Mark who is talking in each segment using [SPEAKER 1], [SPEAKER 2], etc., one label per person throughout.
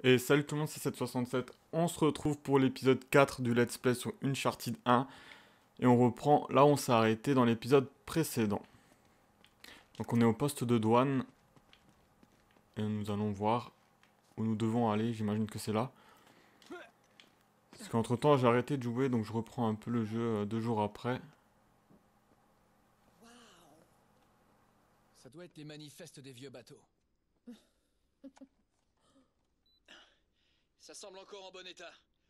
[SPEAKER 1] Et salut tout le monde, c'est 767. On se retrouve pour l'épisode 4 du Let's Play sur Uncharted 1. Et on reprend là où on s'est arrêté dans l'épisode précédent. Donc on est au poste de douane. Et nous allons voir où nous devons aller. J'imagine que c'est là. Parce qu'entre temps j'ai arrêté de jouer, donc je reprends un peu le jeu 2 jours après.
[SPEAKER 2] Ça doit être les manifestes des vieux bateaux. Ça semble encore en bon état.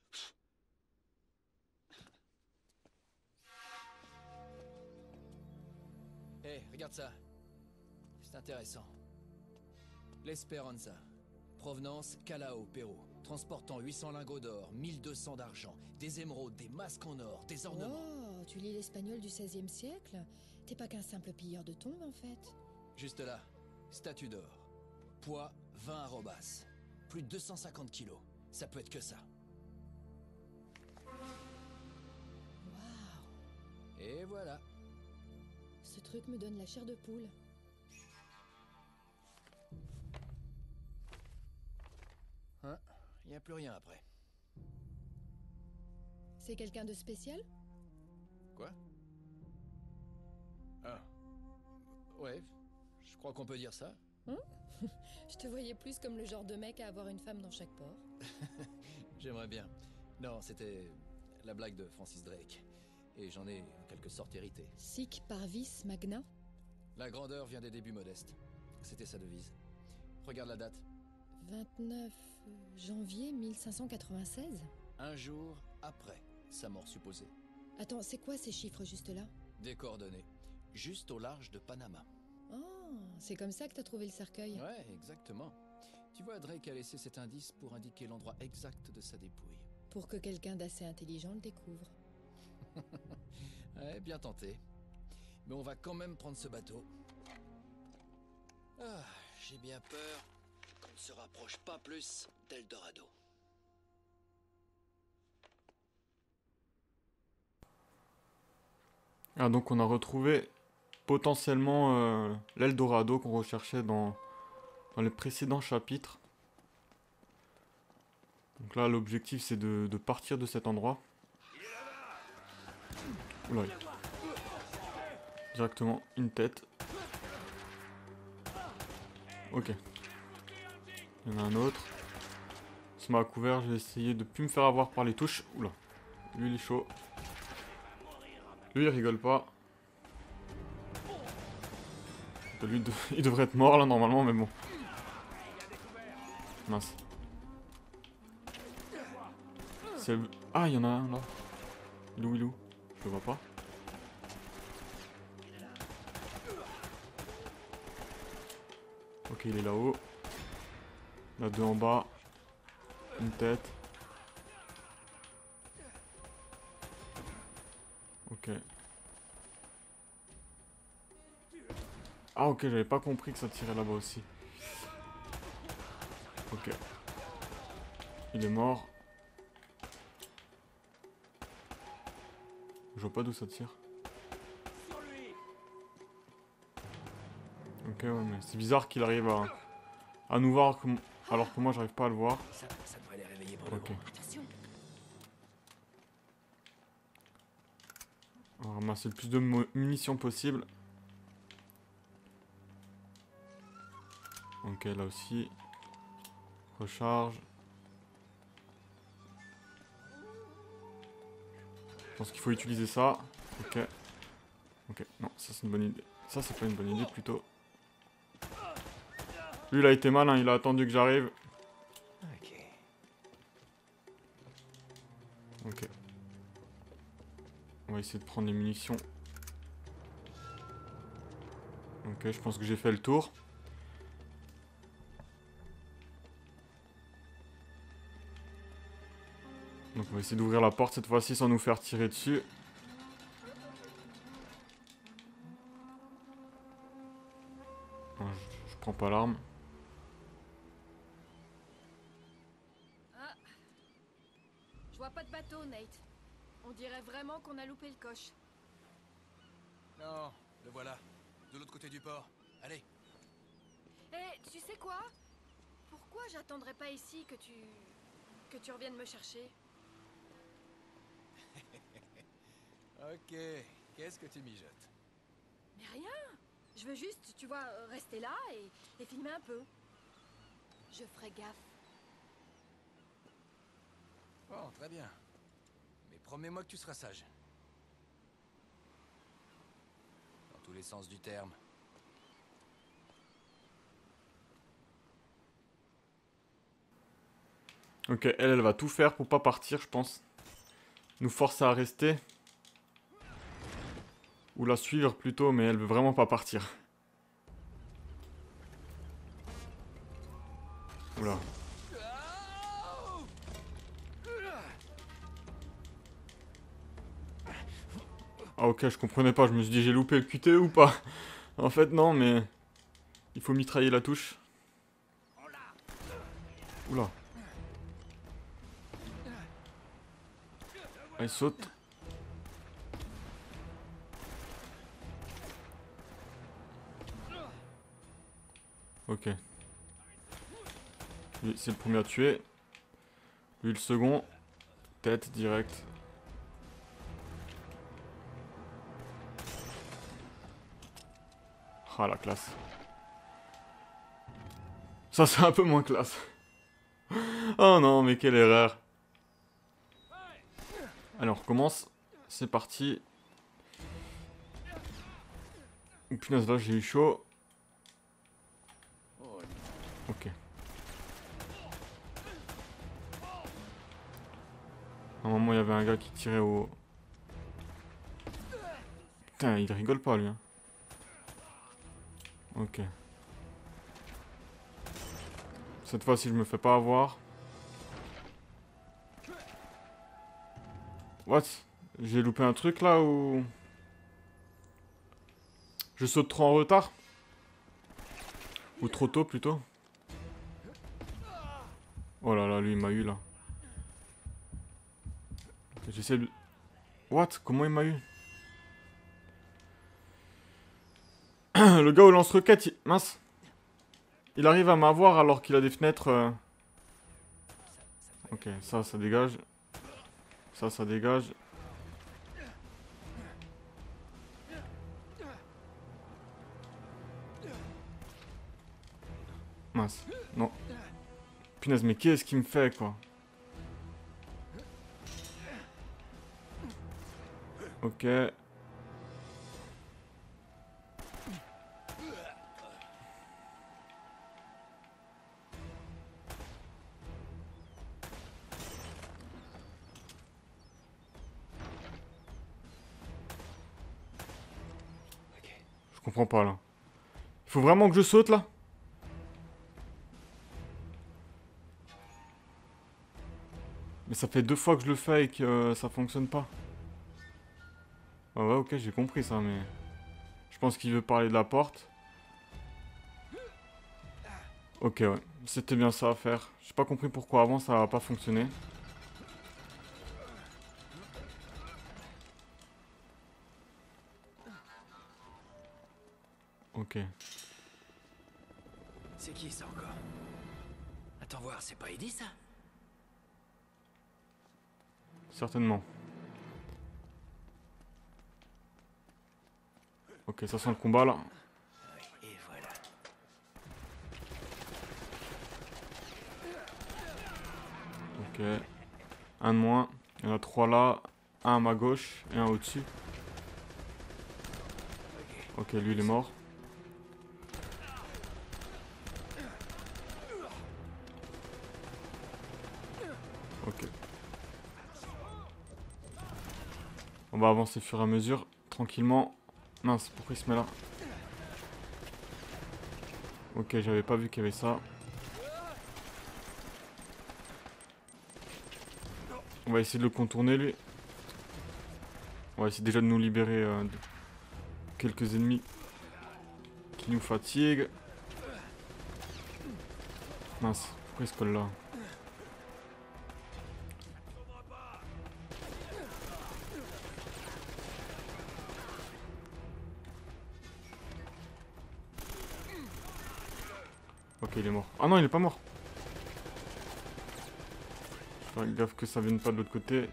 [SPEAKER 2] Hé, regarde ça. C'est intéressant. L'Esperanza. Provenance Callao, Pérou. Transportant 800 lingots d'or, 1200 d'argent, des émeraudes, des masques en or, des ornements.
[SPEAKER 3] Oh, tu lis l'espagnol du XVIe siècle? T'es pas qu'un simple pilleur de tombes en fait.
[SPEAKER 2] Juste là, statue d'or. Poids 20 arrobas. Plus de 250 kilos. Ça peut être que ça.
[SPEAKER 3] Waouh,
[SPEAKER 2] Et voilà.
[SPEAKER 3] ce truc me donne la chair de poule.
[SPEAKER 2] Hein? Y a plus rien après.
[SPEAKER 3] C'est quelqu'un de spécial?
[SPEAKER 2] Quoi? Ah. Ouais, je crois qu'on peut dire ça.
[SPEAKER 3] Je te voyais plus comme le genre de mec à avoir une femme dans chaque port.
[SPEAKER 2] J'aimerais bien. Non, c'était la blague de Francis Drake. Et j'en ai en quelque sorte hérité.
[SPEAKER 3] Sic parvis magna?
[SPEAKER 2] La grandeur vient des débuts modestes. C'était sa devise. Regarde la date.
[SPEAKER 3] 29 janvier 1596?
[SPEAKER 2] Un jour après sa mort supposée.
[SPEAKER 3] Attends, c'est quoi ces chiffres juste là?
[SPEAKER 2] Des coordonnées. Juste au large de Panama.
[SPEAKER 3] Oh, c'est comme ça que t'as trouvé le cercueil.
[SPEAKER 2] Ouais, exactement. Tu vois, Drake a laissé cet indice pour indiquer l'endroit exact de sa dépouille.
[SPEAKER 3] Pour que quelqu'un d'assez intelligent le découvre.
[SPEAKER 2] Ouais, bien tenté. Mais on va quand même prendre ce bateau. Ah, j'ai bien peur qu'on ne se rapproche pas plus d'Eldorado.
[SPEAKER 1] Ah, donc on a retrouvé potentiellement l'Eldorado qu'on recherchait dans les précédents chapitres. Donc là l'objectif c'est de partir de cet endroit. Oula. Directement une tête. Ok. Il y en a un autre. Il se met à couvert, je vais essayer de plus me faire avoir par les touches. Oula. Lui il est chaud. Lui il rigole pas. Lui il devrait être mort là normalement mais bon. Mince. Ah il y en a un là. Il est où? Je le vois pas. Ok il est là-haut. Il y en a deux en bas. Une tête. Ok. Ah ok, j'avais pas compris que ça tirait là-bas aussi. Ok. Il est mort. Je vois pas d'où ça tire. Ok, ouais, mais c'est bizarre qu'il arrive à nous voir alors que moi j'arrive pas à le voir.
[SPEAKER 2] Ça devrait les réveiller pour le
[SPEAKER 1] Ok.
[SPEAKER 2] coup.
[SPEAKER 3] Attention.
[SPEAKER 1] On va ramasser le plus de munitions possible. Ok, là aussi. Recharge. Je pense qu'il faut utiliser ça. Ok. Ok, non, ça c'est une bonne idée. Ça c'est pas une bonne idée plutôt. Lui il a été malin, il a attendu que j'arrive.
[SPEAKER 2] Ok.
[SPEAKER 1] Ok. On va essayer de prendre les munitions. Ok, je pense que j'ai fait le tour. Donc on va essayer d'ouvrir la porte cette fois-ci sans nous faire tirer dessus. Non, je prends pas l'arme.
[SPEAKER 4] Ah, je vois pas de bateau, Nate. On dirait vraiment qu'on a loupé le coche.
[SPEAKER 2] Non, le voilà. De l'autre côté du port. Allez.
[SPEAKER 4] Eh, tu sais quoi? Pourquoi j'attendrais pas ici que tu reviennes me chercher?
[SPEAKER 2] Ok, qu'est-ce que tu mijotes?
[SPEAKER 4] Mais rien. Je veux juste, tu vois, rester là et filmer un peu. Je ferai gaffe.
[SPEAKER 2] Bon, très bien. Mais promets-moi que tu seras sage. Dans tous les sens du terme.
[SPEAKER 1] Ok, elle va tout faire pour pas partir, je pense. Nous forcer à rester. Ou la suivre plutôt, mais elle veut vraiment pas partir. Oula. Ah ok, je comprenais pas, je me suis dit j'ai loupé le QTE ou pas. En fait non, mais il faut mitrailler la touche. Oula. Elle saute. Ok. Lui c'est le premier à tuer. Lui le second. Tête direct. Ah la classe. Ça c'est un peu moins classe. Oh non mais quelle erreur. Allez on recommence. C'est parti. Oh punaise là j'ai eu chaud. Ok. À un moment il y avait un gars qui tirait au... Putain il rigole pas lui hein. Ok. Cette fois-ci, je me fais pas avoir. What? J'ai loupé un truc là ou... Je saute trop en retard? Ou trop tôt plutôt? Oh là là, lui il m'a eu là. J'essaie de... What? Comment il m'a eu? Le gars au lance-roquette, mince. Il arrive à m'avoir alors qu'il a des fenêtres... Ok, ça dégage. Ça dégage. Mince, non. Punaise, mais qu'est-ce qu'il me fait, quoi? Ok. Je comprends pas, là. Il faut vraiment que je saute, là? Mais ça fait 2 fois que je le fais et que ça fonctionne pas. Ah ouais, ok, j'ai compris ça, mais... Je pense qu'il veut parler de la porte. Ok, ouais. C'était bien ça à faire. J'ai pas compris pourquoi avant ça a pas fonctionné. Ok.
[SPEAKER 2] C'est qui ça encore? Attends voir, c'est pas Eddie ça?
[SPEAKER 1] Certainement. Ok, ça sent le combat là.
[SPEAKER 2] Et voilà.
[SPEAKER 1] Ok. Un de moins. Il y en a 3 là. Un à ma gauche et un au-dessus. Ok, lui il est mort. Ok. On va avancer au fur et à mesure, tranquillement. Mince, pourquoi il se met là? Ok, j'avais pas vu qu'il y avait ça. On va essayer de le contourner lui. On va essayer déjà de nous libérer de quelques ennemis qui nous fatiguent. Mince, pourquoi il se colle là? Ok, il est mort. Ah non, il est pas mort. Faire gaffe que ça vienne pas de l'autre côté.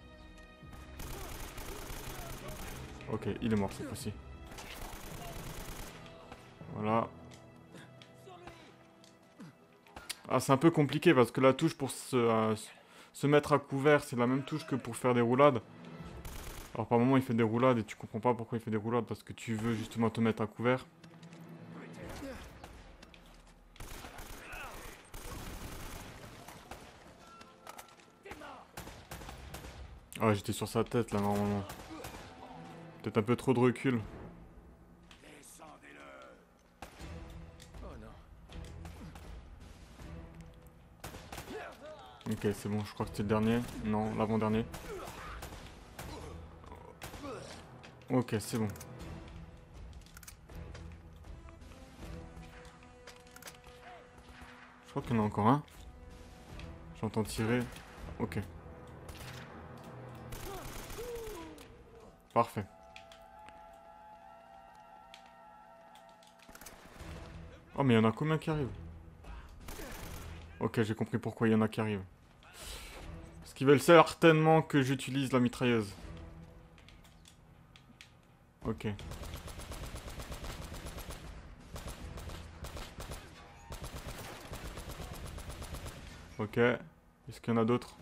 [SPEAKER 1] Ok, il est mort cette fois-ci. Voilà. Ah, c'est un peu compliqué parce que la touche pour se mettre à couvert, c'est la même touche que pour faire des roulades. Alors par moment il fait des roulades et tu comprends pas pourquoi il fait des roulades parce que tu veux justement te mettre à couvert. Ah, j'étais sur sa tête là normalement. Peut-être un peu trop de recul.
[SPEAKER 2] Oh non.
[SPEAKER 1] Ok, c'est bon, je crois que c'était le dernier. Non, l'avant-dernier. Ok, c'est bon. Je crois qu'il y en a encore un. J'entends tirer. Ok. Parfait. Oh, mais il y en a combien qui arrivent? Ok, j'ai compris pourquoi il y en a qui arrivent. Parce qu'ils veulent certainement que j'utilise la mitrailleuse. Ok. Ok. Est-ce qu'il y en a d'autres?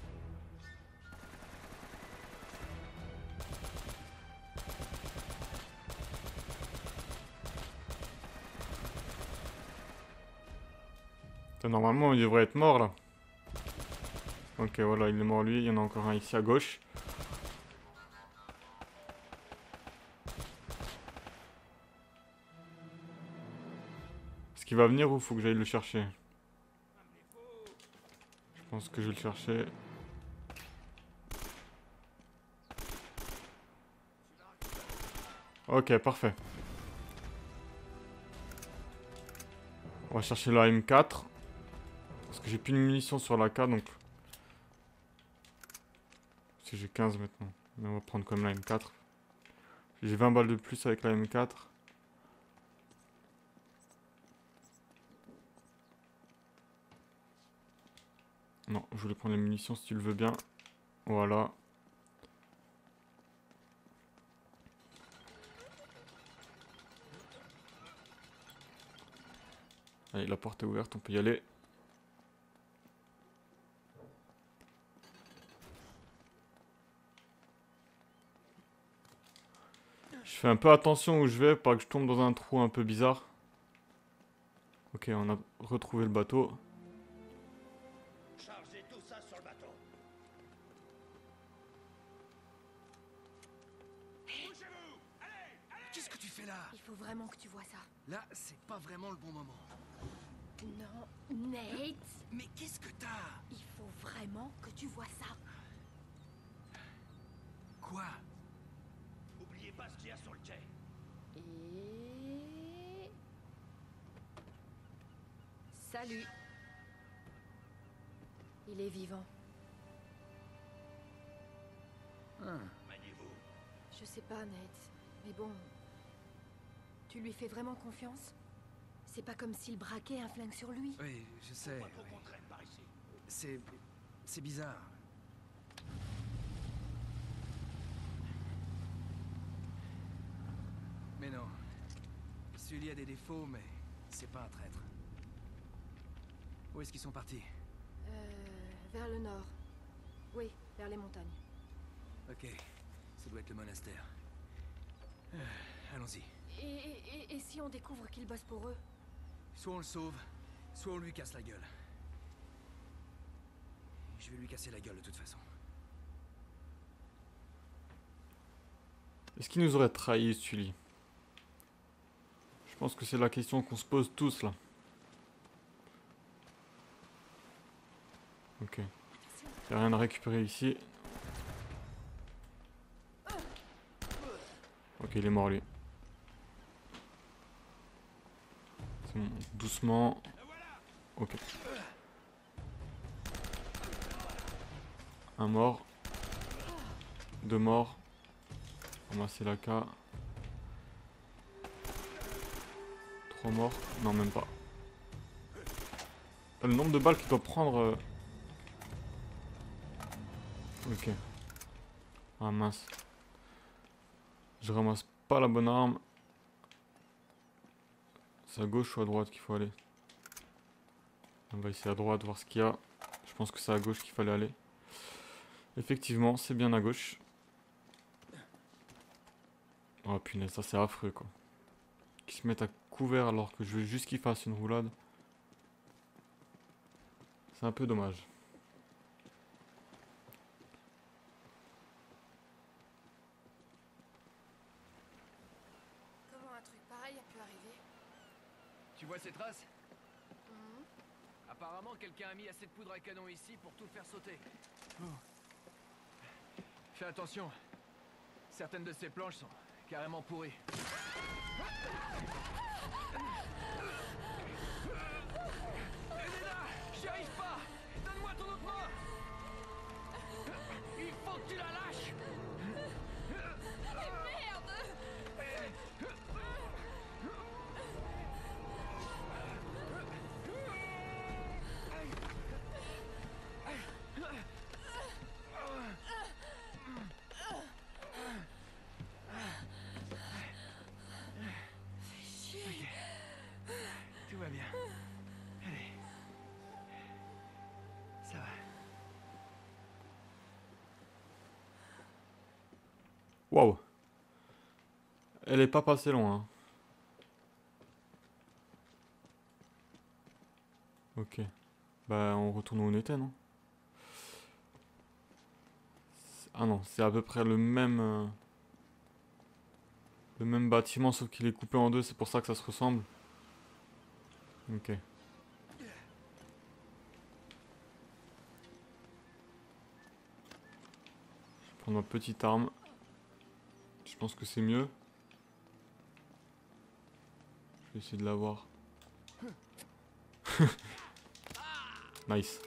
[SPEAKER 1] Normalement, il devrait être mort là. Ok, voilà, il est mort lui. Il y en a encore un ici à gauche. Est-ce qu'il va venir ou faut que j'aille le chercher? Je pense que je vais le chercher. Ok, parfait. On va chercher la M4. Parce que j'ai plus de munitions sur la K donc. Si j'ai 15 maintenant. Mais on va prendre comme la M4. J'ai 20 balles de plus avec la M4. Non, je voulais prendre les munitions si tu le veux bien. Voilà. Allez, la porte est ouverte, on peut y aller. Je fais un peu attention où je vais, pas que je tombe dans un trou un peu bizarre. Ok, on a retrouvé le bateau.
[SPEAKER 5] Chargez tout ça sur le bateau. Bougez-vous! Allez!
[SPEAKER 2] Qu'est-ce que tu fais là?
[SPEAKER 4] Il faut vraiment que tu vois ça.
[SPEAKER 2] Là, c'est pas vraiment le bon moment.
[SPEAKER 4] Non, Nate.
[SPEAKER 2] Mais qu'est-ce que t'as?
[SPEAKER 4] Il faut vraiment que tu vois ça.
[SPEAKER 2] Quoi?
[SPEAKER 5] Oubliez pas ce qu'il y a sur le quai.
[SPEAKER 4] Et... Salut. Il est vivant.
[SPEAKER 5] Maniez-vous.
[SPEAKER 4] Je sais pas, Nate. Mais bon... Tu lui fais vraiment confiance? C'est pas comme s'il braquait un flingue sur lui.
[SPEAKER 2] Oui, je sais.
[SPEAKER 5] Pourquoi faut qu'on traîne par ici?
[SPEAKER 2] C'est bizarre. Mais non. Sully a des défauts, mais c'est pas un traître. Où est-ce qu'ils sont partis?
[SPEAKER 4] Vers le nord. Oui, vers les montagnes.
[SPEAKER 2] Ok, ça doit être le monastère. Allons-y.
[SPEAKER 4] Et si on découvre qu'il bosse pour eux?
[SPEAKER 2] Soit on le sauve, soit on lui casse la gueule. Je vais lui casser la gueule de toute façon.
[SPEAKER 1] Est-ce qu'il nous aurait trahi, Sully? Je pense que c'est la question qu'on se pose tous là. Ok. Il n'y a rien à récupérer ici. Ok, il est mort lui. C'est bon, doucement. Ok. Un mort. Deux morts. Ramasser la K. 3 morts. Non, même pas. Le nombre de balles qu'il doit prendre. Ok. Ah mince. Je ramasse pas la bonne arme. C'est à gauche ou à droite qu'il faut aller? On va essayer à droite, voir ce qu'il y a. Je pense que c'est à gauche qu'il fallait aller. Effectivement, c'est bien à gauche. Oh punaise, ça c'est affreux quoi. Qu'ils se mettent à couvert alors que je veux juste qu'ils fassent une roulade. C'est un peu dommage.
[SPEAKER 4] Comment un truc pareil a pu arriver?
[SPEAKER 2] Tu vois ces traces? Apparemment, quelqu'un a mis assez de poudre à canon ici pour tout faire sauter. Fais attention. Certaines de ces planches sont carrément pourries. Elena, j'y arrive pas. Donne-moi ton autre main. Il faut que tu la lâches. Tout va bien. Allez. Ça va.
[SPEAKER 1] Waouh. Elle est pas passée loin. Hein. Ok. Bah on retourne où on était, non? Ah non, c'est à peu près le même bâtiment sauf qu'il est coupé en deux, c'est pour ça que ça se ressemble. Ok. Je vais prendre ma petite arme. Je pense que c'est mieux. Je vais essayer de l'avoir. Nice.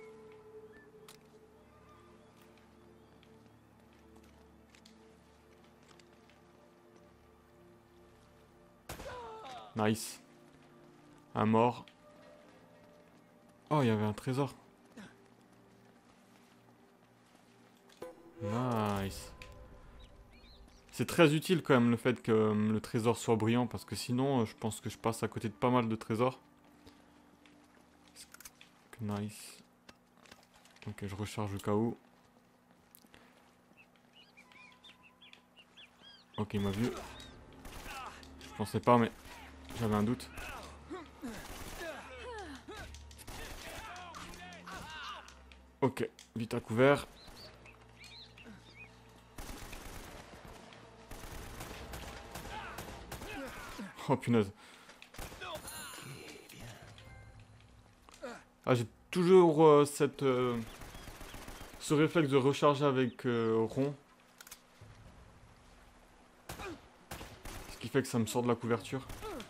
[SPEAKER 1] Nice. Un mort. Oh, il y avait un trésor. Nice. C'est très utile quand même le fait que le trésor soit brillant parce que sinon je pense que je passe à côté de pas mal de trésors. Nice. Ok, je recharge au cas où. Ok, il m'a vu. Je pensais pas mais j'avais un doute. Ok, vite à couvert. Oh punaise. Ah, j'ai toujours ce réflexe de recharger avec rond. Ce qui fait que ça me sort de la couverture.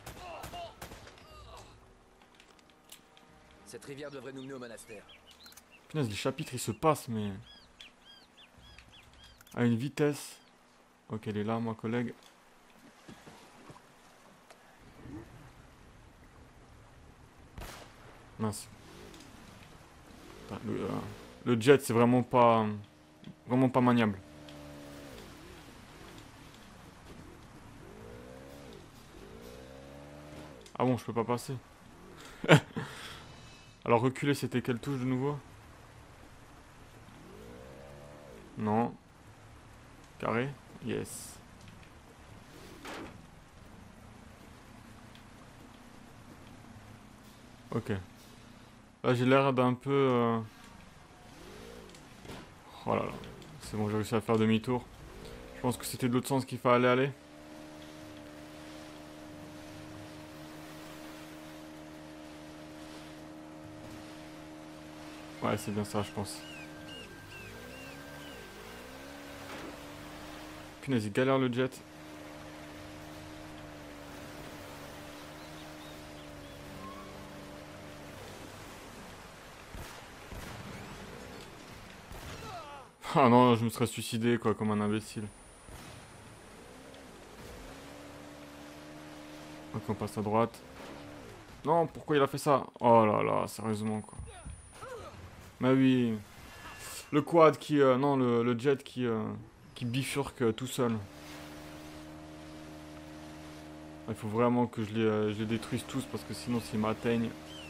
[SPEAKER 2] Cette rivière devrait nous mener au monastère.
[SPEAKER 1] Punaise, les chapitres ils se passent mais... à une vitesse. Ok, elle est là, ma collègue. Mince. Le jet c'est vraiment pas maniable. Ah bon, je peux pas passer. Alors reculer c'était quelle touche de nouveau? Non. Carré? Yes. Ok. Là j'ai l'air d'un peu... Oh là là. C'est bon, j'ai réussi à faire demi-tour. Je pense que c'était de l'autre sens qu'il fallait aller. Ouais, c'est bien ça, je pense. Punaise, il galère le jet. Ah non, je me serais suicidé, quoi, comme un imbécile. Ok, on passe à droite. Non, pourquoi il a fait ça? Oh là là, sérieusement, quoi. Bah oui. Le quad qui... non, le jet qui bifurque tout seul. Il faut vraiment que je les détruise tous parce que sinon s'ils m'atteignent...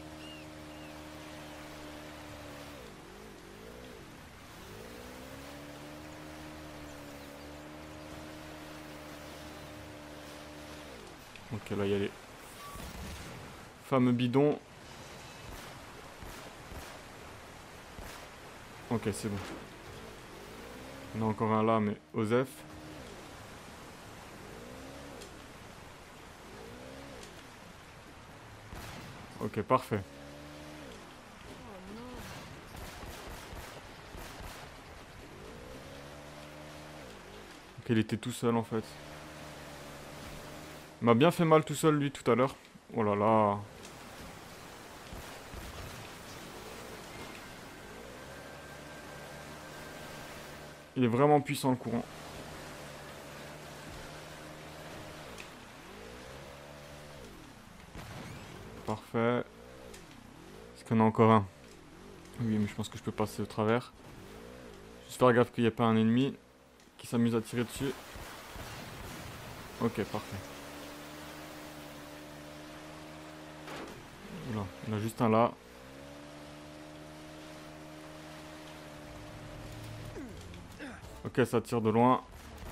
[SPEAKER 1] Ok, là il y a les fameux bidons. Ok, c'est bon. Il y en a encore un là, mais Osef. Ok, parfait. Ok, il était tout seul en fait. Il m'a bien fait mal tout seul lui tout à l'heure. Oh là là. Il est vraiment puissant le courant. Parfait. Est-ce qu'il y en a encore un? Oui, mais je pense que je peux passer au travers. Juste faire gaffe qu'il n'y ait pas un ennemi qui s'amuse à tirer dessus. Ok, parfait. Oula, il y en a juste un là. Ok, ça tire de loin.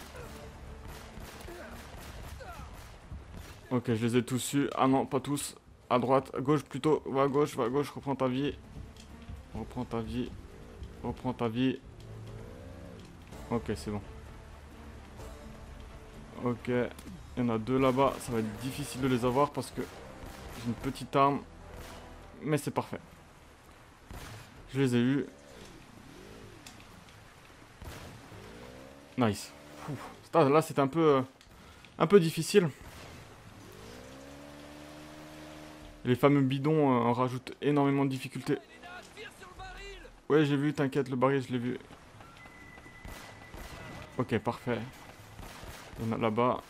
[SPEAKER 1] Ok, je les ai tous eus. Ah non, pas tous. À droite, à gauche plutôt. Va à gauche, reprends ta vie. Reprends ta vie. Reprends ta vie. Ok, c'est bon. Ok, il y en a deux là-bas. Ça va être difficile de les avoir parce que j'ai une petite arme. Mais c'est parfait. Je les ai eus. Nice. Là, c'est un peu difficile. Les fameux bidons en rajoutent énormément de difficultés. Ouais, j'ai vu, t'inquiète, le baril, je l'ai vu. Ok, parfait. Il y en a là-bas.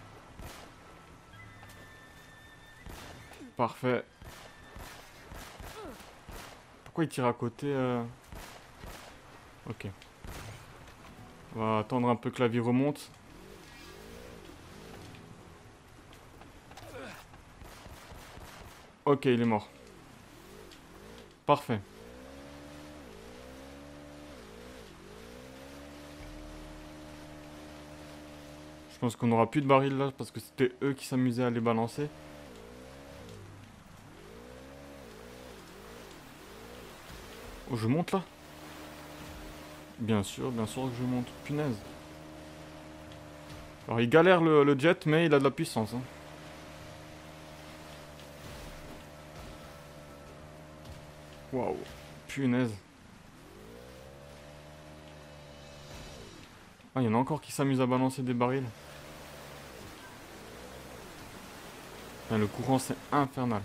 [SPEAKER 1] Parfait. Pourquoi il tire à côté Ok. On va attendre un peu que la vie remonte. Ok, il est mort. Parfait. Je pense qu'on n'aura plus de barils là parce que c'était eux qui s'amusaient à les balancer. Oh, je monte là? Bien sûr que je monte. Punaise. Alors il galère le jet, mais il a de la puissance. Hein. Waouh. Punaise. Ah, il y en a encore qui s'amusent à balancer des barils. Ah, le courant, c'est infernal.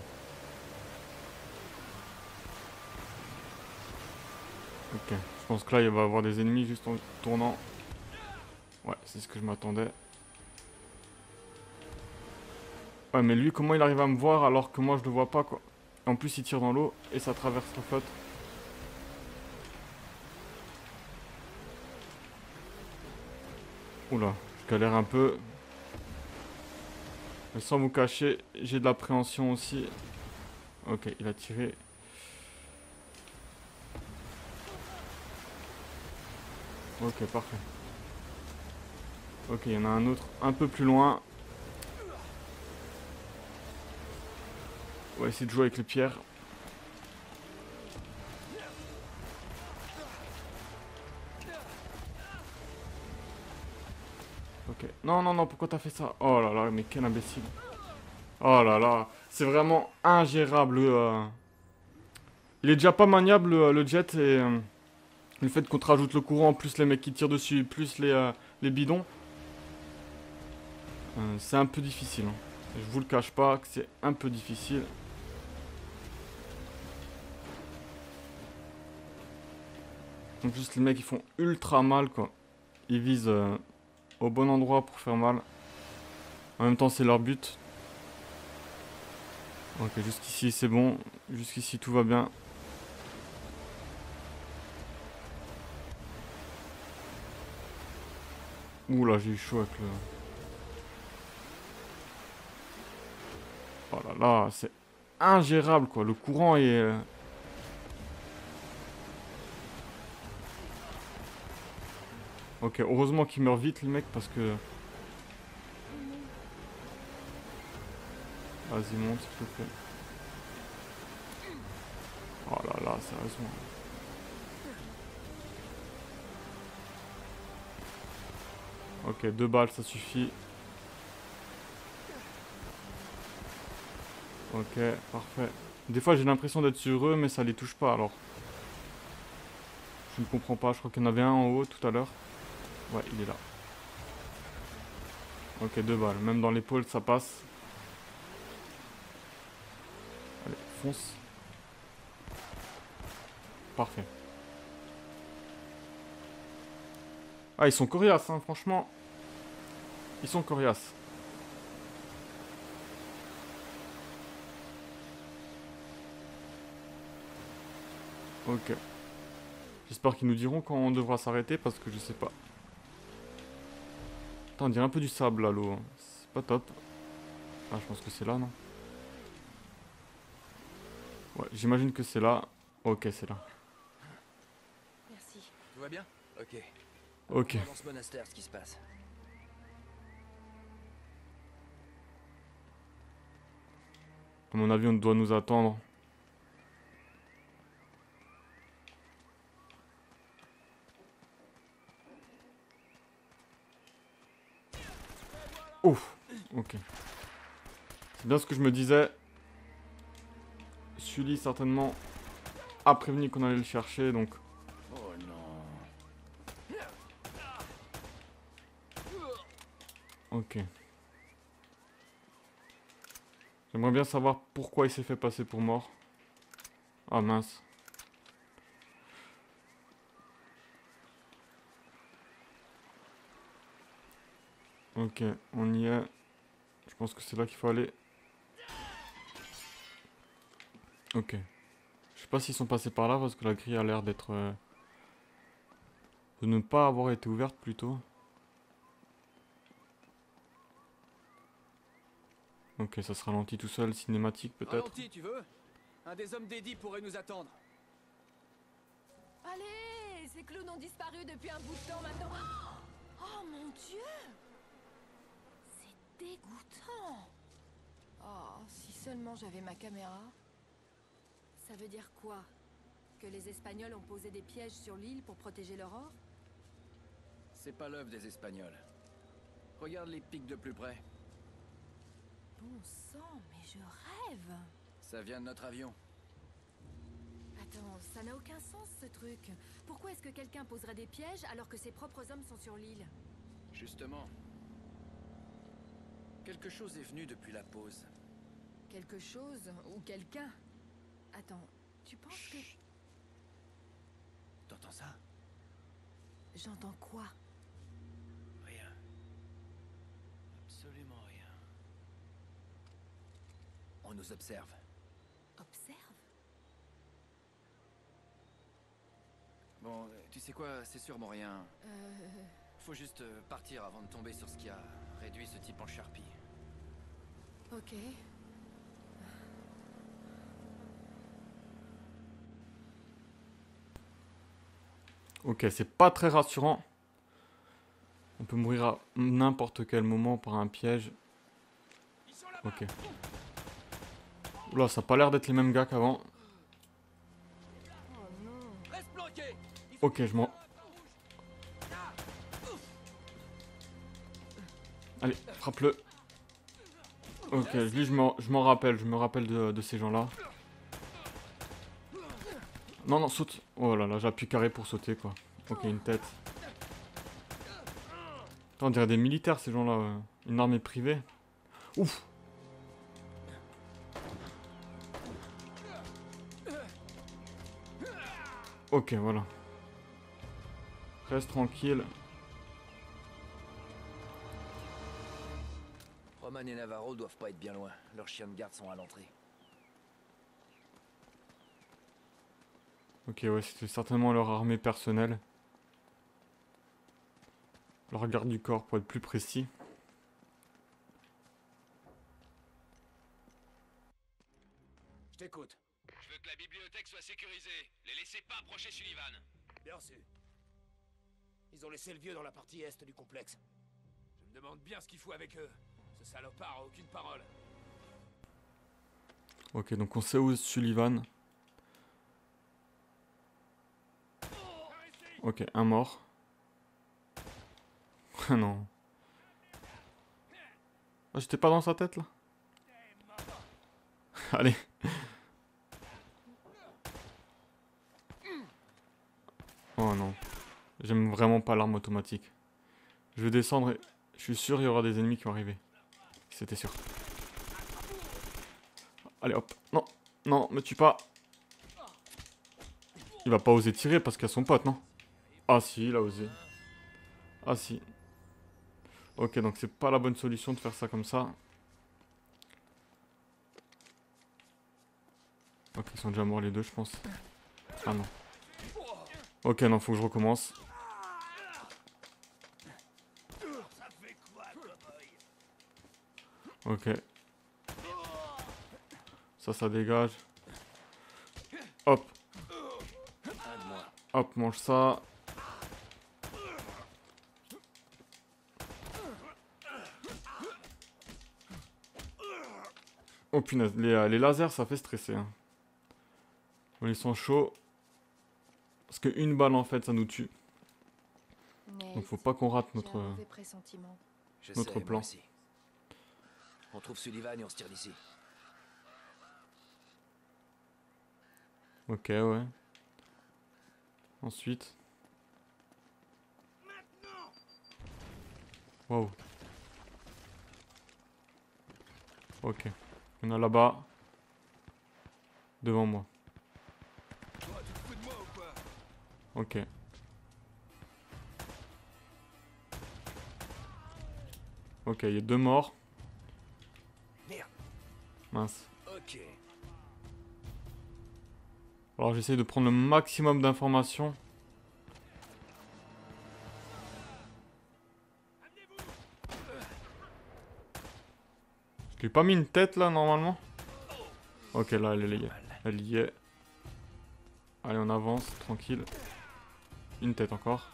[SPEAKER 1] Ok, je pense que là, il va y avoir des ennemis juste en tournant. Ouais, c'est ce que je m'attendais. Ouais, mais lui, comment il arrive à me voir alors que moi, je le vois pas, quoi. En plus, il tire dans l'eau et ça traverse la flotte. Oula, je galère un peu. Mais sans vous cacher, j'ai de l'appréhension aussi. Ok, il a tiré. Ok, parfait. Ok, il y en a un autre un peu plus loin. On va essayer de jouer avec les pierres. Ok. Non, non, non, pourquoi t'as fait ça? Oh là là, mais quel imbécile. Oh là là, c'est vraiment ingérable. Il est déjà pas maniable le jet et le fait qu'on te rajoute le courant, plus les mecs qui tirent dessus, plus les bidons. C'est un peu difficile. Hein. Je vous le cache pas que c'est un peu difficile. En plus les mecs ils font ultra mal quoi. Ils visent au bon endroit pour faire mal. En même temps c'est leur but. Ok, jusqu'ici c'est bon. Jusqu'ici tout va bien. Ouh là, j'ai eu chaud avec le... Oh là là, c'est ingérable quoi. Le courant est... Ok, heureusement qu'il meurt vite le mec parce que... Vas-y, monte s'il te plaît. Oh là là, sérieusement. Ok, 2 balles, ça suffit. Ok, parfait. Des fois, j'ai l'impression d'être sur eux, mais ça les touche pas, alors. Je ne comprends pas. Je crois qu'il y en avait un en haut tout à l'heure. Ouais, il est là. Ok, 2 balles. Même dans l'épaule, ça passe. Allez, fonce. Parfait. Ah, ils sont coriaces, hein, franchement. Ils sont coriaces. Ok. J'espère qu'ils nous diront quand on devra s'arrêter parce que je sais pas. Attends, on dirait un peu du sable là, l'eau. C'est pas top. Ah, je pense que c'est là, non? Ouais, j'imagine que c'est là. Ok, c'est là.
[SPEAKER 4] Merci.
[SPEAKER 2] Tout va bien? Ok.
[SPEAKER 1] Ok.
[SPEAKER 2] Dans ce monastère, ce qui se passe.
[SPEAKER 1] À mon avis, on doit nous attendre. Ouf. Ok. C'est bien ce que je me disais. Sully, certainement, a prévenu qu'on allait le chercher, donc...
[SPEAKER 2] Oh non.
[SPEAKER 1] Ok. J'aimerais bien savoir pourquoi il s'est fait passer pour mort. Ah mince. Ok, on y est. Je pense que c'est là qu'il faut aller. Ok. Je sais pas s'ils sont passés par là parce que la grille a l'air d'être... de ne pas avoir été ouverte plutôt. Ok, ça se ralentit tout seul, cinématique peut-être.
[SPEAKER 2] Ralenti, tu veux? Un des hommes d'Eddie pourrait nous attendre.
[SPEAKER 4] Allez, ces clowns ont disparu depuis un bout de temps maintenant. Oh mon Dieu! C'est dégoûtant. Oh, si seulement j'avais ma caméra. Ça veut dire quoi? Que les Espagnols ont posé des pièges sur l'île pour protéger leur or?
[SPEAKER 2] C'est pas l'œuvre des Espagnols. Regarde les pics de plus près.
[SPEAKER 4] Bon sang, mais je rêve!
[SPEAKER 2] Ça vient de notre avion.
[SPEAKER 4] Attends, ça n'a aucun sens ce truc. Pourquoi est-ce que quelqu'un poserait des pièges alors que ses propres hommes sont sur l'île?
[SPEAKER 2] Justement. Quelque chose est venu depuis la pause.
[SPEAKER 4] Quelque chose ou quelqu'un? Attends, tu penses
[SPEAKER 2] Chut. T'entends ça?
[SPEAKER 4] que... J'entends quoi?
[SPEAKER 2] Rien. Absolument rien. On nous observe.
[SPEAKER 4] Observe?
[SPEAKER 2] Bon, tu sais quoi, c'est sûrement rien. Faut juste partir avant de tomber sur ce qui a réduit ce type en charpie.
[SPEAKER 4] Ok.
[SPEAKER 1] Ok, c'est pas très rassurant. On peut mourir à n'importe quel moment par un piège. Ok. Oula, ça a pas l'air d'être les mêmes gars qu'avant.
[SPEAKER 4] Oh non.
[SPEAKER 2] Reste bloqué.
[SPEAKER 1] Ok, je m'en... Allez, frappe-le. Ok, lui, je m'en rappelle. Je me rappelle de ces gens-là. Non, non, saute. Oh là là, j'appuie carré pour sauter, quoi. Ok, une tête. Attends, on dirait des militaires, ces gens-là. Une armée privée. Ouf. Ok, voilà. Reste tranquille.
[SPEAKER 2] Roman et Navarro doivent pas être bien loin. Leurs chiens de garde sont à l'entrée.
[SPEAKER 1] Ok, ouais, c'était certainement leur armée personnelle. le regard du corps pour être plus précis.
[SPEAKER 6] Je t'écoute.
[SPEAKER 5] Je veux que la bibliothèque soit sécurisée. Les laissez pas approcher Sullivan.
[SPEAKER 6] Bien sûr. Ils ont laissé le vieux dans la partie est du complexe. Je me demande bien ce qu'il fout avec eux. Ce salopard a aucune parole.
[SPEAKER 1] Ok, donc on sait où est Sullivan. Ok, un mort. Ah non. Ah, j'étais pas dans sa tête là. Allez. Oh non. J'aime vraiment pas l'arme automatique. Je vais descendre et je suis sûr il y aura des ennemis qui vont arriver. C'était sûr. Allez hop. Non. Non, me tue pas. Il va pas oser tirer parce qu'il y a son pote, non? Ah si, il a osé. Ah si. Ok, donc c'est pas la bonne solution de faire ça comme ça. Ok, ils sont déjà morts les deux, je pense. Ah non. Ok, non, faut que je recommence.
[SPEAKER 5] Ça fait quoi, cowboy?
[SPEAKER 1] Ok. Ça dégage. Hop. Hop, mange ça. Oh punaise, les lasers ça fait stresser. Hein. Bon, ils sont chauds. Parce qu'une balle en fait ça nous tue. Donc faut pas qu'on rate notre
[SPEAKER 4] pressentiment.
[SPEAKER 6] Je
[SPEAKER 1] Notre
[SPEAKER 6] sais,
[SPEAKER 1] plan.
[SPEAKER 6] moi aussi. On trouve Sullivan et on se tire d'ici.
[SPEAKER 1] Ok, ouais. Ensuite. Wow. Ok. Il y en a là-bas. Devant moi. Ok. Ok, il y a 2 morts.
[SPEAKER 6] Merde.
[SPEAKER 1] Mince.
[SPEAKER 6] Ok.
[SPEAKER 1] Alors j'essaye de prendre le maximum d'informations. Je lui ai pas mis une tête là normalement. Ok, là elle y est. Elle y est. Allez, on avance, tranquille. Une tête encore.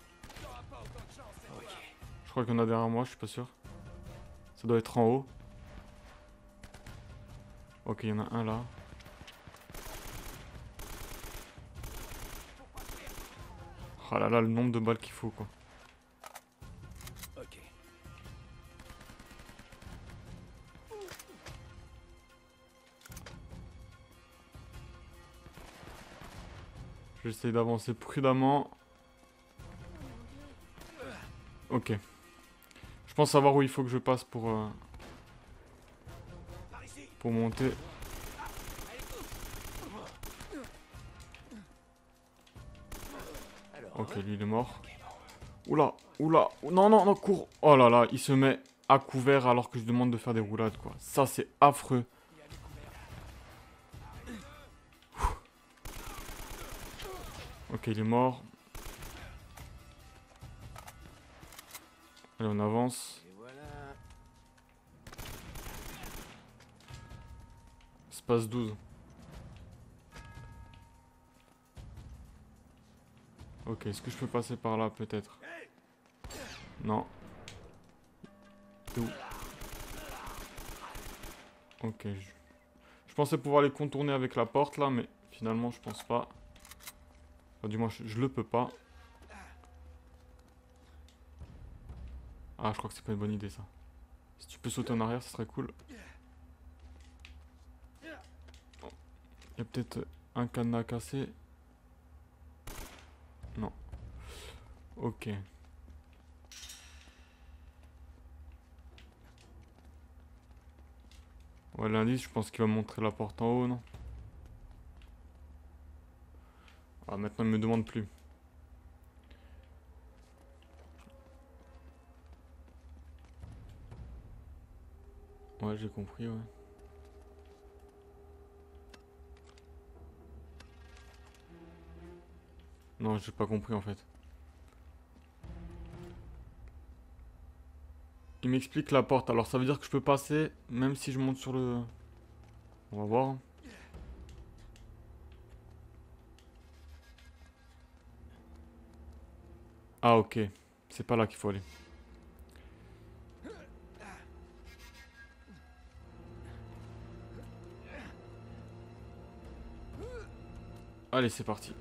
[SPEAKER 1] Je crois qu'il y en a derrière moi, je suis pas sûr. Ça doit être en haut. Ok, il y en a un là. Oh là là, le nombre de balles qu'il faut quoi.
[SPEAKER 6] Ok.
[SPEAKER 1] J'essaie d'avancer prudemment. Ok. Je pense savoir où il faut que je passe pour monter. Ok, lui il est mort. Oula, oula, non, non, non, cours. Oh là là, il se met à couvert alors que je demande de faire des roulades quoi. Ça c'est affreux. Ok, il est mort. Allez, on avance.
[SPEAKER 6] Et voilà.
[SPEAKER 1] Espace 12. Ok, est-ce que je peux passer par là peut-être? Non. T'es où? Ok, je pensais pouvoir les contourner avec la porte là, mais finalement je pense pas. Enfin, du moins je le peux pas. Ah, je crois que c'est pas une bonne idée ça. Si tu peux sauter en arrière, ça serait cool. Oh. Il y a peut-être un cadenas cassé. Non. Ok. Ouais, l'indice, je pense qu'il va montrer la porte en haut, non? Ah, maintenant il me demande plus. Ouais, j'ai compris, ouais. Non, j'ai pas compris en fait. m'explique la porte. Alors ça veut dire que je peux passer même si je monte sur le... On va voir. Ah ok. C'est pas là qu'il faut aller. Allez, c'est parti.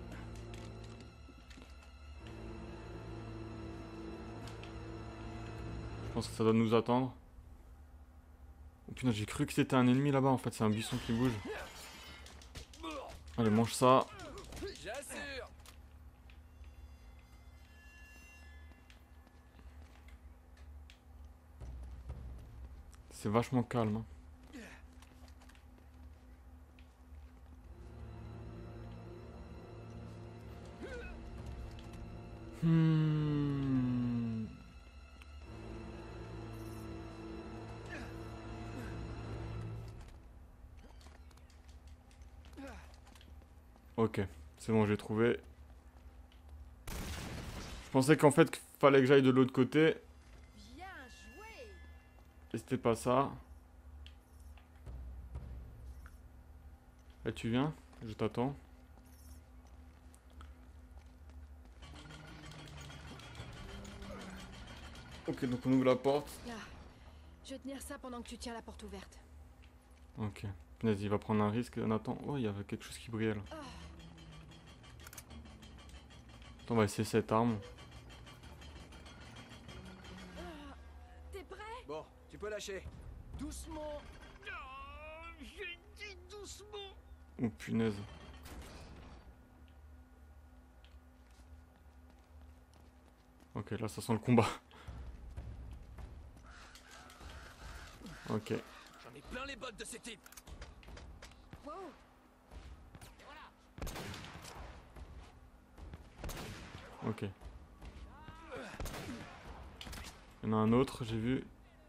[SPEAKER 1] Je pense que ça doit nous attendre. Oh putain, j'ai cru que c'était un ennemi là-bas. En fait, c'est un buisson qui bouge. Allez, mange ça.
[SPEAKER 6] J'assure.
[SPEAKER 1] C'est vachement calme. Hein. Hmm. Ok, c'est bon, j'ai trouvé. Je pensais qu'en fait, qu'il fallait que j'aille de l'autre côté.
[SPEAKER 4] Bien joué.
[SPEAKER 1] Et c'était pas ça. Là, tu viens? Je t'attends. Ok, donc on ouvre la porte.
[SPEAKER 4] Là. Je vais tenir ça pendant que tu tiens la porte ouverte.
[SPEAKER 1] Ok. Vas-y, il va prendre un risque. Nathan. Oh, il y avait quelque chose qui brillait là. Attends, on va essayer cette arme.
[SPEAKER 4] T'es prêt?
[SPEAKER 6] Bon, tu peux lâcher.
[SPEAKER 2] Doucement. J'ai dit doucement.
[SPEAKER 1] Oh punaise. Ok, là ça sent le combat. Ok.
[SPEAKER 6] J'en ai plein les bottes de ces types.
[SPEAKER 4] Wow.
[SPEAKER 1] Ok. Il y en a un autre, j'ai vu.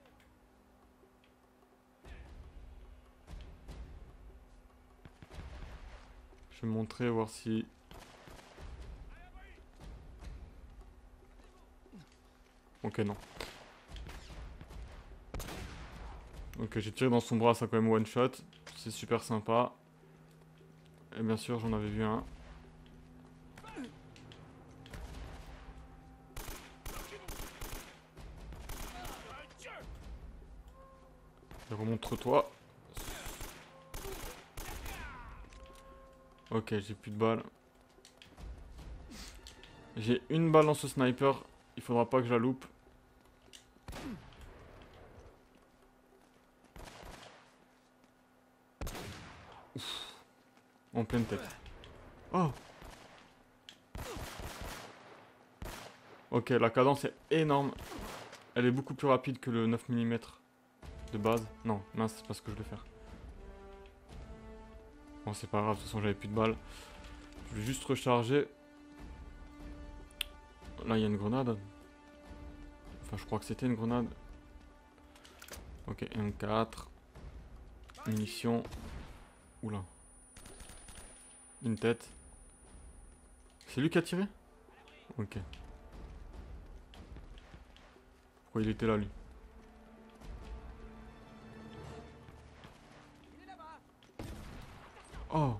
[SPEAKER 1] Je vais montrer, voir si... Ok, non. Ok, j'ai tiré dans son bras, ça a quand même one shot. C'est super sympa. Et bien sûr, j'en avais vu un. Et remontre-toi. Ok, j'ai plus de balles. J'ai une balle dans ce sniper. Il faudra pas que je la loupe. Ouf. En pleine tête. Oh. Ok, la cadence est énorme. Elle est beaucoup plus rapide que le 9 mm de base. Non, mince, c'est pas ce que je vais faire. Bon, c'est pas grave, de toute façon, j'avais plus de balles. Je vais juste recharger. Là, il y a une grenade. Enfin, je crois que c'était une grenade. Ok, M4. Munitions. Oula. Une tête. C'est lui qui a tiré? Ok. Pourquoi il était là, lui? Oh!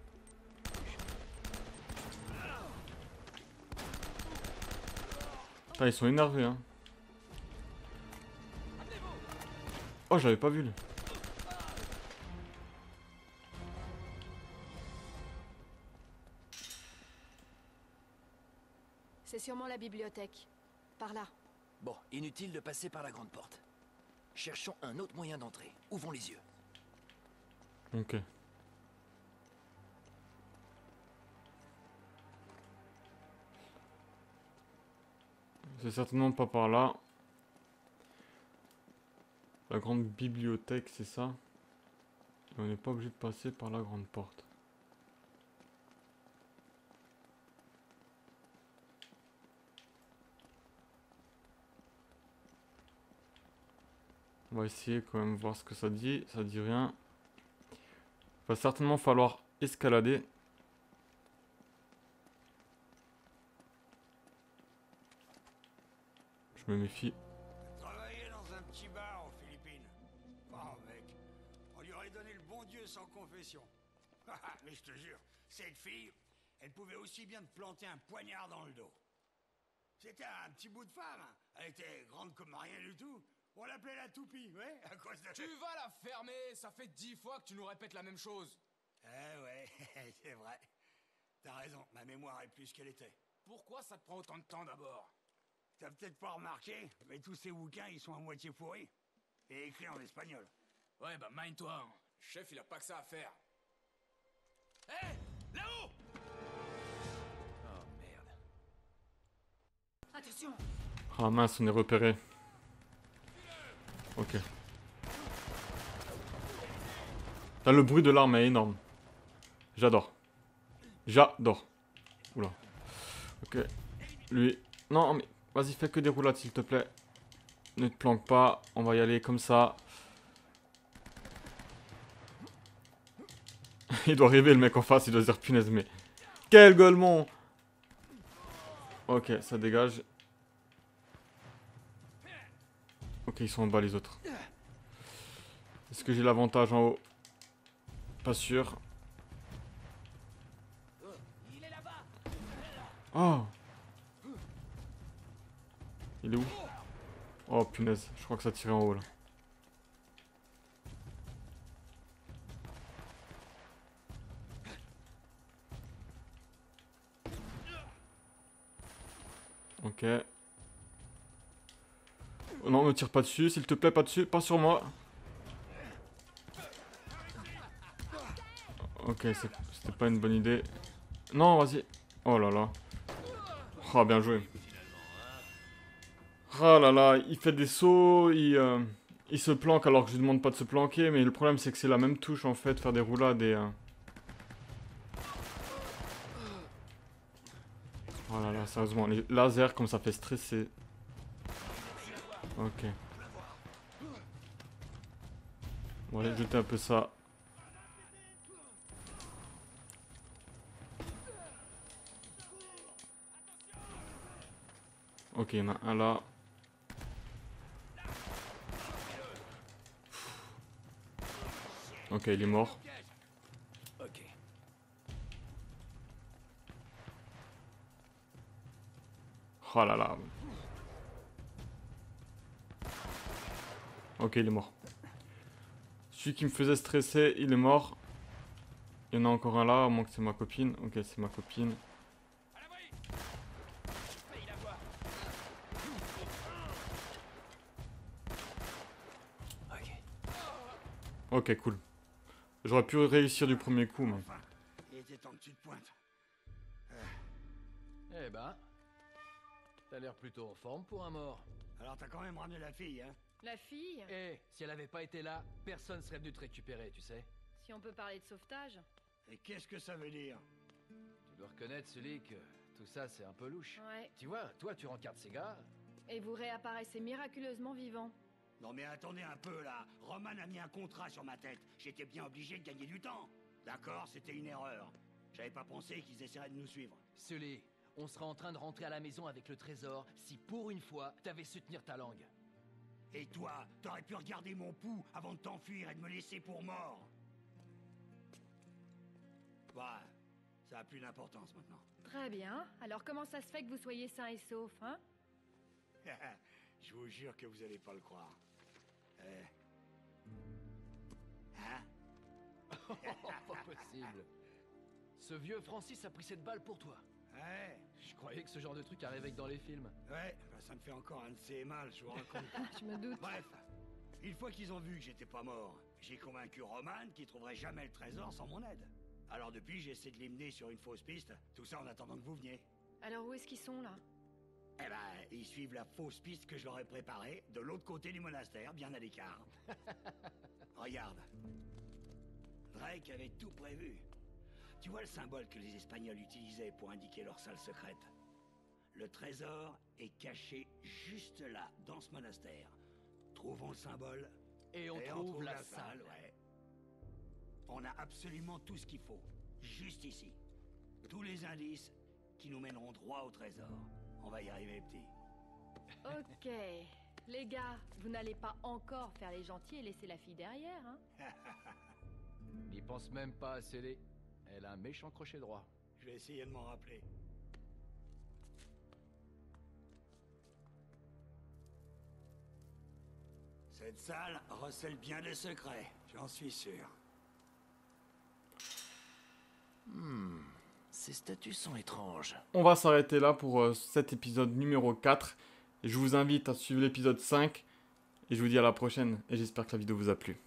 [SPEAKER 1] Ah, ils sont énervés, hein. Oh, j'avais pas vu, lui.
[SPEAKER 4] C'est sûrement la bibliothèque. Par là.
[SPEAKER 2] Bon, inutile de passer par la grande porte. Cherchons un autre moyen d'entrer. Ouvrons les yeux.
[SPEAKER 1] Ok. C'est certainement pas par là. La grande bibliothèque, c'est ça. Et on n'est pas obligé de passer par la grande porte. On va essayer quand même voir ce que ça dit. Ça dit rien. Il va certainement falloir escalader. Je me méfie.
[SPEAKER 6] Travailler dans un petit
[SPEAKER 7] donné le bon Dieu sans confession. Mais je te jure, cette fille, elle pouvait aussi bien te planter un poignard dans le dos. C'était un petit bout de femme. Elle était grande comme rien du tout. On l'appelait la toupie, ouais, à cause de...
[SPEAKER 6] Tu vas la fermer, ça fait 10 fois que tu nous répètes la même chose.
[SPEAKER 7] Eh ouais, c'est vrai. T'as raison, ma mémoire est plus qu'elle était.
[SPEAKER 6] Pourquoi ça te prend autant de temps d'abord?
[SPEAKER 7] T'as peut-être pas remarqué, mais tous ces bouquins, ils sont à moitié pourris. Et écrits en espagnol.
[SPEAKER 6] Ouais, bah mind-toi. Hein. Le chef, il a pas que ça à faire. Hé, là-haut! Oh merde.
[SPEAKER 4] Attention!
[SPEAKER 1] Ah mince, on est repéré. Ok. Là, le bruit de l'arme est énorme. J'adore. J'adore. Oula. Ok. Lui. Non, mais vas-y, fais que des roulades, s'il te plaît. Ne te planque pas. On va y aller comme ça. Il doit rêver, le mec en face. Il doit se dire, punaise, mais... Quel golemon! Ok, ça dégage. Ok, ils sont en bas, les autres. Est-ce que j'ai l'avantage en haut? Pas sûr. Oh! Il est où? Oh punaise, je crois que ça tirait en haut là. Ok. Oh non, me tire pas dessus, s'il te plaît, pas dessus, pas sur moi. Ok, c'était pas une bonne idée. Non, vas-y. Oh là là. Oh, bien joué. Oh là là, il fait des sauts, il se planque alors que je lui demande pas de se planquer, mais le problème c'est que c'est la même touche en fait, faire des roulades et... Oh là là, sérieusement, les lasers comme ça fait stresser. Ok. Bon, allez, jeter un peu ça. Ok, il y en a un là. Ok, il est mort.
[SPEAKER 6] Ok.
[SPEAKER 1] Oh là là. Ok, il est mort. Celui qui me faisait stresser, il est mort. Il y en a encore un là, à moins que c'est ma copine. Ok, c'est ma copine. Ok, cool. J'aurais pu réussir du premier coup, mais...
[SPEAKER 7] Enfin, il était en petite pointe.
[SPEAKER 2] Eh ben, t'as l'air plutôt en forme pour un mort.
[SPEAKER 7] Alors t'as quand même ramené la fille, hein?
[SPEAKER 4] La fille?
[SPEAKER 2] Eh, si elle avait pas été là, personne serait venu te récupérer, tu sais.
[SPEAKER 4] Si on peut parler de sauvetage.
[SPEAKER 7] Et qu'est-ce que ça veut dire?
[SPEAKER 2] Tu dois reconnaître, Sully, que tout ça, c'est un peu louche.
[SPEAKER 4] Ouais.
[SPEAKER 2] Tu vois, toi, tu rencardes ces gars.
[SPEAKER 4] Et vous réapparaissez miraculeusement vivant.
[SPEAKER 7] Non mais attendez un peu là, Roman a mis un contrat sur ma tête. J'étais bien obligé de gagner du temps. D'accord, c'était une erreur. J'avais pas pensé qu'ils essaieraient de nous suivre.
[SPEAKER 2] Sully, on sera en train de rentrer à la maison avec le trésor si, pour une fois, t'avais su tenir ta langue.
[SPEAKER 7] Et toi, t'aurais pu regarder mon pouls avant de t'enfuir et de me laisser pour mort. Bah, ça a plus d'importance maintenant.
[SPEAKER 4] Très bien. Alors comment ça se fait que vous soyez sain et sauf, hein?
[SPEAKER 7] Je vous jure que vous allez pas le croire. Hein?
[SPEAKER 2] Pas possible. Ce vieux Francis a pris cette balle pour toi.
[SPEAKER 7] Ouais,
[SPEAKER 2] Je croyais que ce genre de truc arrivait que dans les films.
[SPEAKER 7] ouais, bah, ça me fait encore un de ces mal, je vous raconte.
[SPEAKER 4] Je me doute.
[SPEAKER 7] Bref, une fois qu'ils ont vu que j'étais pas mort, j'ai convaincu Roman qu'il trouverait jamais le trésor sans mon aide. Alors depuis, j'essaie de les mener sur une fausse piste, tout ça en attendant que vous veniez.
[SPEAKER 4] Alors où est-ce qu'ils sont, là?
[SPEAKER 7] Eh ben, ils suivent la fausse piste que je leur ai préparée, de l'autre côté du monastère, bien à l'écart. Regarde. Drake avait tout prévu. Tu vois le symbole que les Espagnols utilisaient pour indiquer leur salle secrète? Le trésor est caché juste là, dans ce monastère. Trouvons le symbole.
[SPEAKER 2] Et on
[SPEAKER 7] et
[SPEAKER 2] trouve la salle.
[SPEAKER 7] ouais. On a absolument tout ce qu'il faut. Juste ici. Tous les indices qui nous mèneront droit au trésor. On va y arriver, petit.
[SPEAKER 4] Ok. Les gars, vous n'allez pas encore faire les gentils et laisser la fille derrière, hein?
[SPEAKER 2] N'y pense même pas à sceller. Elle a un méchant crochet droit.
[SPEAKER 7] Je vais essayer de m'en rappeler. Cette salle recèle bien des secrets, j'en suis sûr.
[SPEAKER 2] Ces statues sont étranges.
[SPEAKER 1] On va s'arrêter là pour cet épisode numéro 4. Et je vous invite à suivre l'épisode 5. Et je vous dis à la prochaine. Et j'espère que la vidéo vous a plu.